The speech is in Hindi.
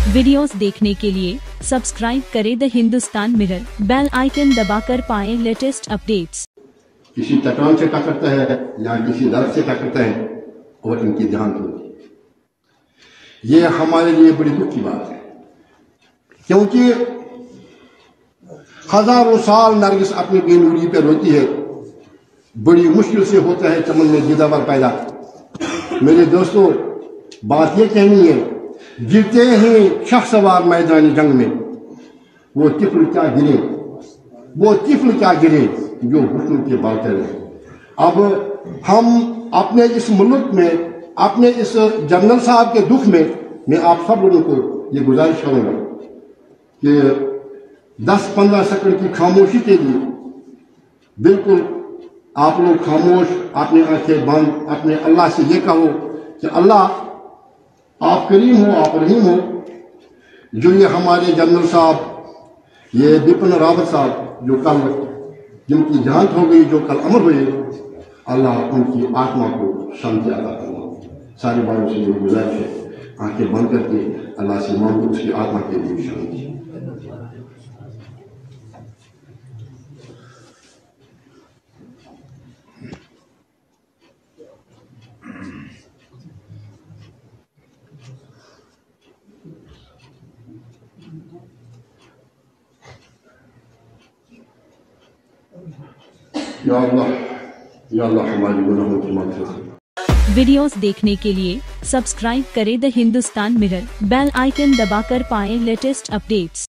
वीडियोस देखने के लिए सब्सक्राइब करें the Hindustan mirror, bell icon दबाकर पाएं लेटेस्ट अपडेट्स। किसी चट्टान से टकरता है या किसी दरख्त से टकरता है और इनकी देहांत होती है। ये हमारे लिए बड़ी दुख की बात है, क्योंकि हजारों साल नरगिस अपनी बेनूरी पे रोती है। बड़ी मुश्किल से होता है चमन में दीदावर पैदा। मेरे दोस्तों, बात यह कहनी है, गिरते ही शख्सवार मैदानी जंग में वो तिफल क्या गिरे, वो तिफल क्या गिरे जो हुस्न के बातें रहे। अब हम अपने इस मुल्क में, अपने इस जनरल साहब के दुख में, मैं आप सब लोगों को ये गुजारिश करूंगा कि 10-15 सेकंड की खामोशी के लिए बिल्कुल आप लोग खामोश, अपनी आंखें बंद, अपने अल्लाह से ये कहो कि अल्लाह आप करीम हो, आप रहीम हो। जो ये हमारे जनरल साहब, ये बिपिन रावत साहब जो कल जिनकी देहांत हो गई, जो कल अमर हुए, अल्लाह उनकी आत्मा को शांति अता करना। सारे भाइयों से ये गुजारिश है, आंखें बंद करके अल्लाह से मांगो उसकी आत्मा के लिए शांति। या अल्लाह हमारी गुनाहों की माफ़ कर। वीडियोस देखने के लिए सब्सक्राइब करें the Hindustan mirror, bell icon दबाकर पाएं लेटेस्ट अपडेट्स।